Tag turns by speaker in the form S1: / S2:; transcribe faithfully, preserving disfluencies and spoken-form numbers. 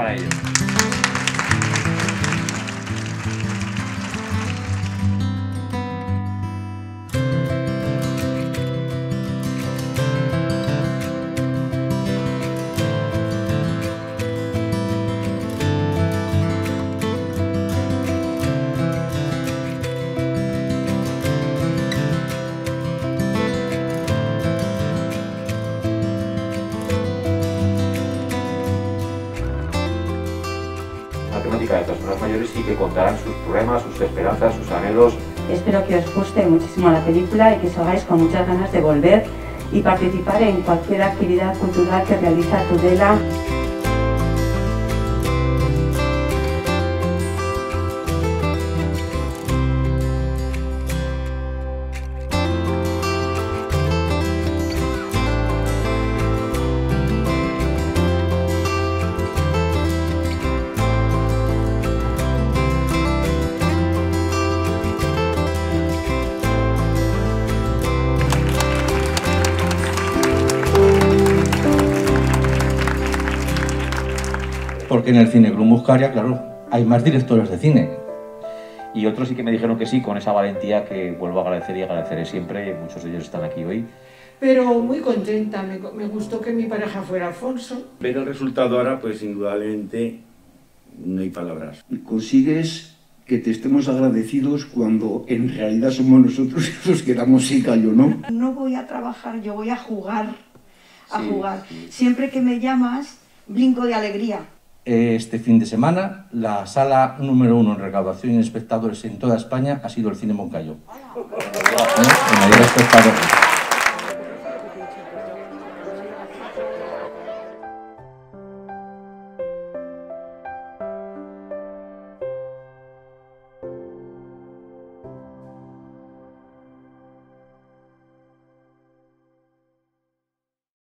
S1: para ello.
S2: Una temática de personas mayores y que contarán sus problemas, sus esperanzas, sus anhelos.
S3: Espero que os guste muchísimo la película y que salgáis con muchas ganas de volver y participar en cualquier actividad cultural que realiza Tudela.
S4: Porque en el Cine Club Muscaria, claro, hay más directores de cine.
S2: Y otros sí que me dijeron que sí, con esa valentía que vuelvo a agradecer y agradeceré siempre. Muchos de ellos están aquí hoy.
S5: Pero muy contenta, me, me gustó que mi pareja fuera Alfonso.
S6: Ver el resultado ahora, pues indudablemente no hay palabras.
S7: Consigues que te estemos agradecidos cuando en realidad somos nosotros los que damos sin callo, ¿no?
S8: No voy a trabajar, yo voy a jugar, a
S6: Sí,
S8: jugar.
S6: sí.
S8: Siempre que me llamas, brinco de alegría.
S4: Este fin de semana, la sala número uno en recaudación y en espectadores en toda España ha sido el Cine Moncayo. ¿Eh? El mayor espectador.